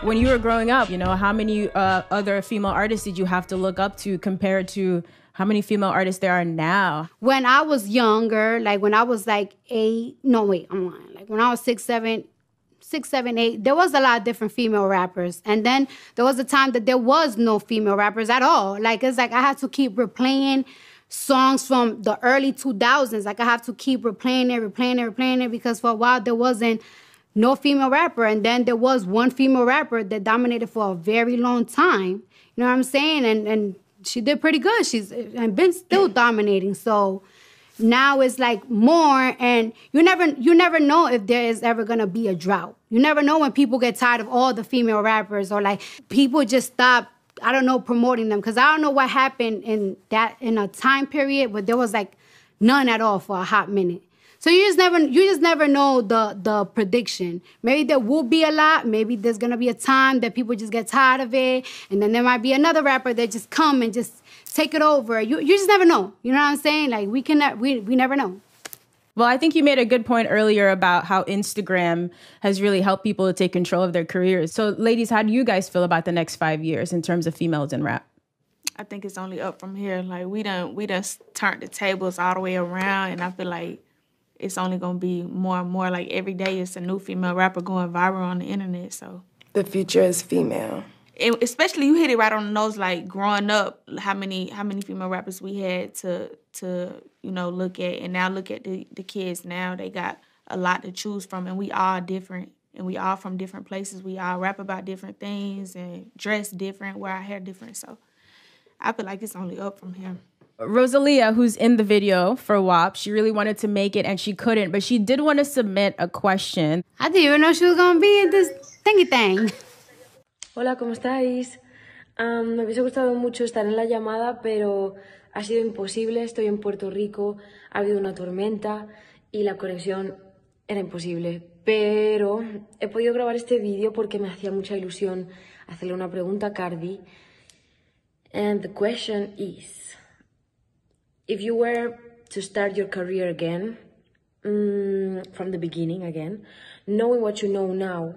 When you were growing up, you know, how many other female artists did you have to look up to compared to how many female artists there are now? When I was younger, like when I was like 8, no, wait, I'm lying. Like when I was 6, 7, 8, there was a lot of different female rappers. And then there was a time that there was no female rappers at all. Like, it's like I had to keep replaying songs from the early 2000s. Like I have to keep replaying it because for a while there wasn't no female rapper. And then there was one female rapper that dominated for a very long time. You know what I'm saying? And she did pretty good. She's been still dominating. So now it's like more, and you never know if there is ever gonna be a drought. You never know when people get tired of all the female rappers, or like people just stop, I don't know, promoting them. Cause I don't know what happened in a time period where there was like none at all for a hot minute. So you just never know the prediction. Maybe there will be a lot. Maybe there's gonna be a time that people just get tired of it, and then there might be another rapper that just come and just take it over. You just never know. You know what I'm saying? Like we never know. Well, I think you made a good point earlier about how Instagram has really helped people to take control of their careers. So, ladies, how do you guys feel about the next 5 years in terms of females in rap? I think it's only up from here. Like we done turned the tables all the way around, and I feel like it's only gonna be more and more. Like every day, it's a new female rapper going viral on the internet. So the future is female. And especially you hit it right on the nose. Like growing up, how many female rappers we had to look at, and now look at the kids now. They got a lot to choose from, and we all different, and we all from different places. We all rap about different things and dress different, wear our hair different. So I feel like it's only up from here. Rosalia, who's in the video for WAP, she really wanted to make it and she couldn't, but she did want to submit a question. I didn't even know she was going to be in this thingy thing. Hola, ¿cómo estáis? Me hubiese gustado mucho estar en la llamada, pero ha sido imposible. Estoy en Puerto Rico, ha habido una tormenta y la conexión era imposible. Pero he podido grabar este vídeo porque me hacía mucha ilusión hacerle una pregunta a Cardi. And the question is, if you were to start your career again, from the beginning again, knowing what you know now,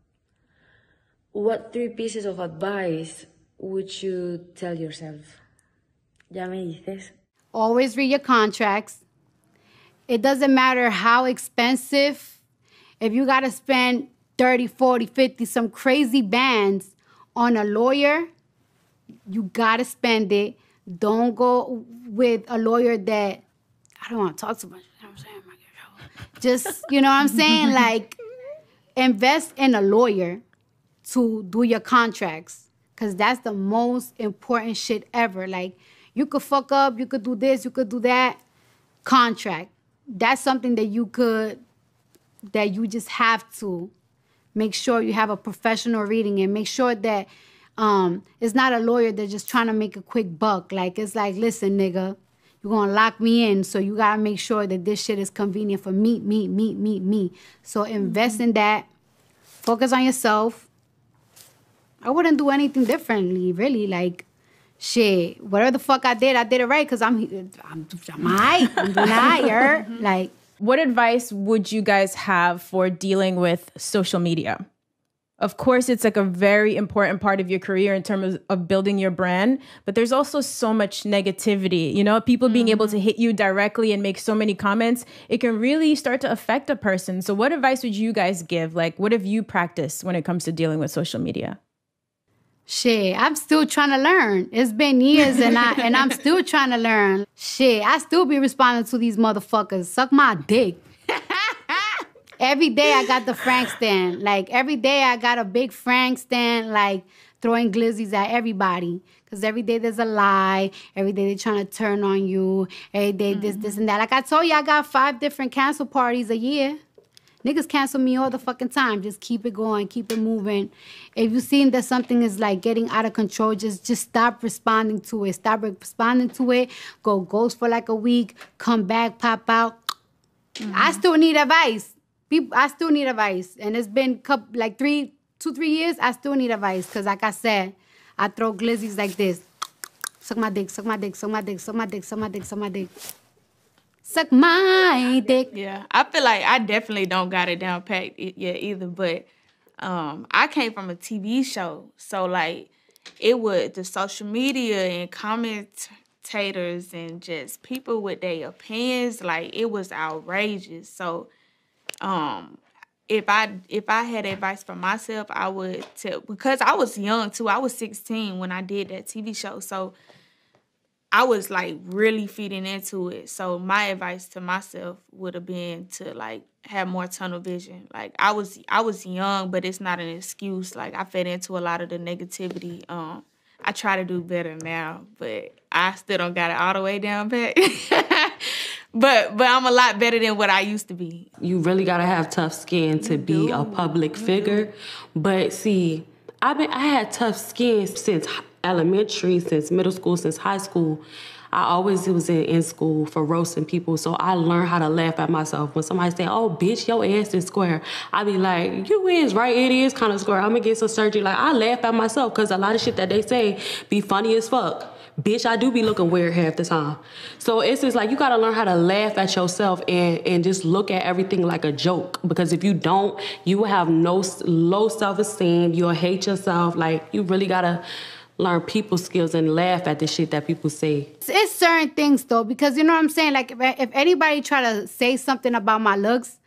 what 3 pieces of advice would you tell yourself? Ya me dices. Always read your contracts. It doesn't matter how expensive. If you got to spend 30, 40, 50, some crazy bands on a lawyer, you got to spend it. Don't go with a lawyer that, I don't want to talk too much. You know what I'm saying? I might get in trouble. Just, you know what I'm saying? Like, invest in a lawyer to do your contracts, because that's the most important shit ever. Like, you could fuck up, you could do this, you could do that. Contract. That's something that you just have to make sure you have a professional reading it. Make sure that it's not a lawyer that's just trying to make a quick buck. Like, it's like, listen, nigga, you're going to lock me in, so you got to make sure that this shit is convenient for me. So invest in that. Focus on yourself. I wouldn't do anything differently, really. Like, shit, whatever the fuck I did it right, because I'm doing higher. Like, what advice would you guys have for dealing with social media? Of course, it's like a very important part of your career in terms of building your brand, but there's also so much negativity. You know, people being able to hit you directly and make so many comments, it can really start to affect a person. So what advice would you guys give? Like, what have you practiced when it comes to dealing with social media? Shit, I'm still trying to learn. It's been years and I'm still trying to learn. Shit, I still be responding to these motherfuckers. Suck my dick. Every day I got the Frank stand. Like, every day I got a big Frank stand, like, throwing glizzies at everybody. Because every day there's a lie. Every day they're trying to turn on you. Every day this, and that. Like I told you, I got 5 different cancel parties a year. Niggas cancel me all the fucking time. Just keep it going, keep it moving. If you see that something is like getting out of control, just stop responding to it. Stop responding to it. Go ghost for like a week. Come back, pop out. I still need advice. I still need advice. And it's been like 2-3 years, I still need advice. Because like I said, I throw glizzies like this. Suck my dick, suck my dick, suck my dick, suck my dick, suck my dick, suck my dick. Suck my dick. Yeah, I feel like I definitely don't got it down packed yet either, but I came from a TV show, so like the social media and commentators and just people with their opinions, like it was outrageous. So if I had advice for myself, I would tell, because I was young too. I was 16 when I did that TV show, so I was like really feeding into it. So my advice to myself would have been to like have more tunnel vision. Like I was young, but it's not an excuse. Like I fed into a lot of the negativity. I try to do better now, but I still don't got it all the way down pat. But I'm a lot better than what I used to be. You really gotta have tough skin to be a public figure. But see, I had tough skin since elementary, since middle school, since high school. I always was in school for roasting people, so I learned how to laugh at myself. When somebody say, "Oh, bitch, your ass is square," I be like, "You is right, it is kind of square. I'm gonna get some surgery." Like, I laugh at myself because a lot of shit that they say be funny as fuck. Bitch, I do be looking weird half the time. So it's just like, you gotta learn how to laugh at yourself and just look at everything like a joke. Because if you don't, you will have low self-esteem, you'll hate yourself. Like, you really gotta learn people skills and laugh at the shit that people say. It's certain things though, because you know what I'm saying? Like if anybody try to say something about my looks,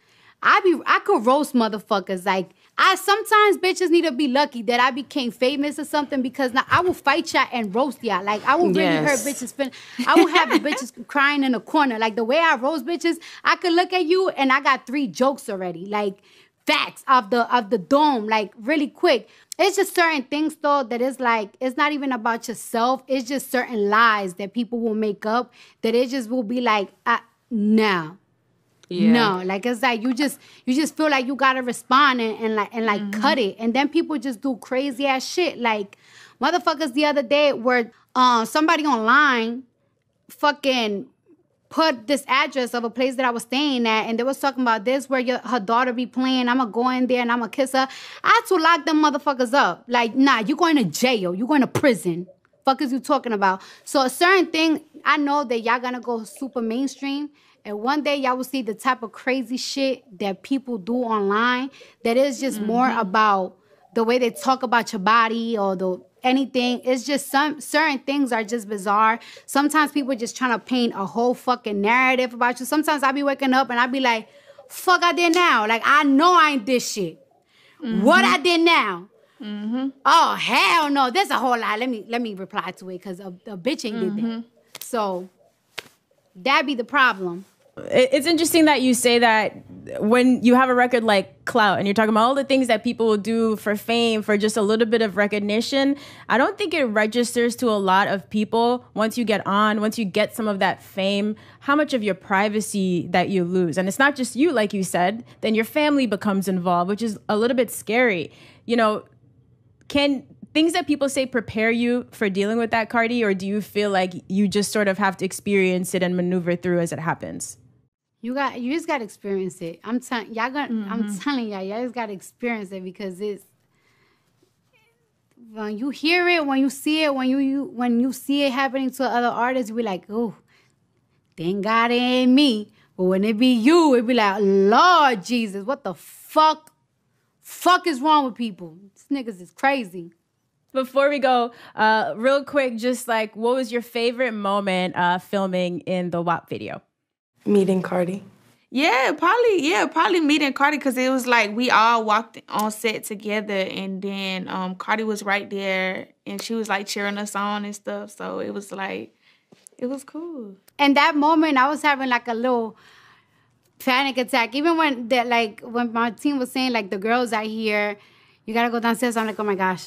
I could roast motherfuckers. Like sometimes bitches need to be lucky that I became famous or something, because now I will fight y'all and roast y'all. Like I will really hurt bitches. I will have the bitches crying in the corner. Like the way I roast bitches, I could look at you and I got 3 jokes already. Like facts of the dome, like really quick. It's just certain things though that is like, it's not even about yourself. It's just certain lies that people will make up that it just will be like, no. Yeah. No, like it's like you just feel like you gotta respond and cut it. And then people just do crazy ass shit. Like motherfuckers the other day where somebody online fucking put this address of a place that I was staying at, and they was talking about this where her daughter be playing. I'ma go in there and I'ma kiss her. I had to lock them motherfuckers up. Like, nah, you going to jail. You going to prison. Fuck is you talking about? So a certain thing, I know that y'all gonna go super mainstream, and one day y'all will see the type of crazy shit that people do online that is just more about the way they talk about your body or anything. It's just some certain things are just bizarre. Sometimes people just trying to paint a whole fucking narrative about you. Sometimes I be waking up and I be like, fuck I did now. Like, I know I ain't this shit. What I did now? Oh, hell no. There's a whole lot. Let me reply to it, because a bitch ain't did that. So that be the problem. It's interesting that you say that when you have a record like Clout and you're talking about all the things that people will do for fame, for just a little bit of recognition. I don't think it registers to a lot of people once you get some of that fame, how much of your privacy that you lose. And it's not just you, like you said, then your family becomes involved, which is a little bit scary. You know, can things that people say prepare you for dealing with that, Cardi, or do you feel like you just sort of have to experience it and maneuver through as it happens? You just gotta experience it. I'm telling y'all, y'all just gotta experience it, because it's when you hear it, when you see it, when you see it happening to other artists, you be like, oh, thank God it ain't me. But when it be you, it be like, Lord Jesus, what the fuck is wrong with people? These niggas is crazy. Before we go, real quick, just like, what was your favorite moment filming in the WAP video? Meeting Cardi. Probably meeting Cardi, because it was like we all walked on set together, and then Cardi was right there, and she was like cheering us on and stuff. So it was like, it was cool. And that moment, I was having like a little panic attack. Even when my team was saying like, the girls out here, you gotta go downstairs. I'm like, oh my God,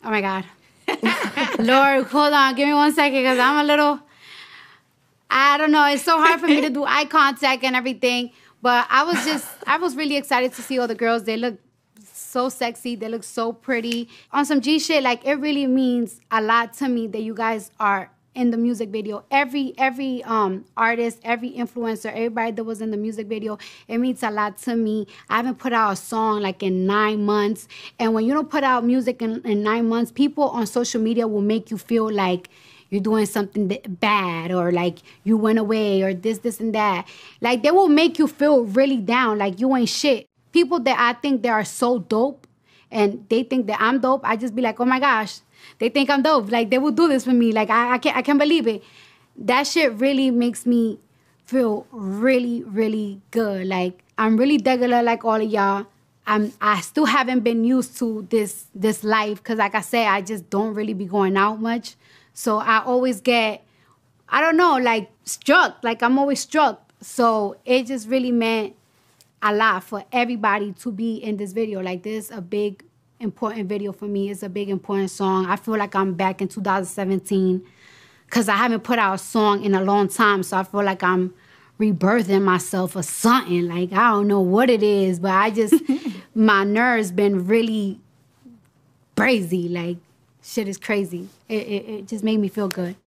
Lord, hold on, give me 1 second, because I'm a little. I don't know. It's so hard for me to do eye contact and everything. But I was really excited to see all the girls. They look so sexy. They look so pretty. On some G shit, like, it really means a lot to me that you guys are in the music video. Every artist, every influencer, everybody that was in the music video, it means a lot to me. I haven't put out a song like in 9 months. And when you don't put out music in 9 months, people on social media will make you feel like you're doing something bad, or like you went away, or this and that. Like, they will make you feel really down, like you ain't shit. People that I think they are so dope and they think that I'm dope, I just be like, oh my gosh, they think I'm dope. Like, they will do this for me. Like, I can't believe it. That shit really makes me feel really, really good. Like, I'm really regular like all of y'all. I still haven't been used to this life because, like I said, I just don't really be going out much. So I always get, I don't know, like struck. Like, I'm always struck. So it just really meant a lot for everybody to be in this video. Like, this is a big, important video for me. It's a big, important song. I feel like I'm back in 2017 because I haven't put out a song in a long time. So I feel like I'm rebirthing myself or something. Like, I don't know what it is, but I just, my nerves been really crazy. Like, shit is crazy. It just made me feel good.